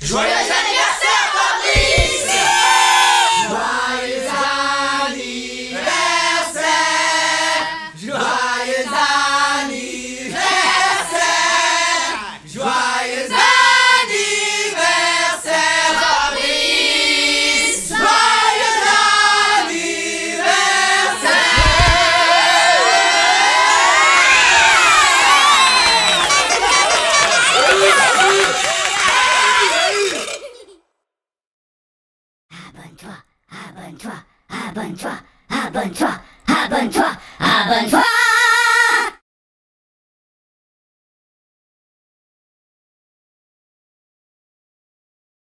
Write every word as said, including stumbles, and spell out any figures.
Joyeux anniversaire, Fabrice! Joyeux anniversaire! Joyeux anniversaire! Joyeux anniversaire, Fabrice! Joyeux Abonne-toi, abonne-toi, abonne-toi, abonne-toi, abonne-toi, abonne-toi.